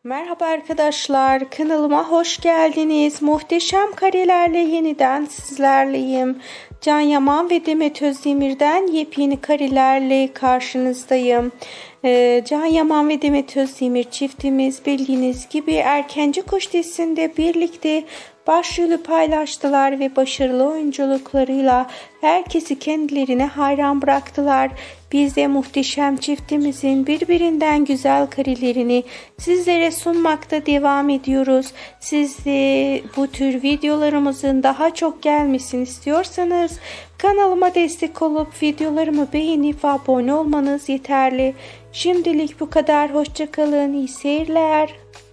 Merhaba arkadaşlar, kanalıma hoş geldiniz. Muhteşem karelerle yeniden sizlerleyim. Can Yaman ve Demet Özdemir'den yepyeni karelerle karşınızdayım. Can Yaman ve Demet Özdemir çiftimiz bildiğiniz gibi Erkenci Kuş dizisinde birlikte başrolü paylaştılar ve başarılı oyunculuklarıyla herkesi kendilerine hayran bıraktılar. Biz de muhteşem çiftimizin birbirinden güzel karelerini sizlere sunmakta devam ediyoruz. Siz de bu tür videolarımızın daha çok gelmesini istiyorsanız kanalıma destek olup videolarımı beğenip abone olmanız yeterli. Şimdilik bu kadar. Hoşça kalın. İyi seyirler.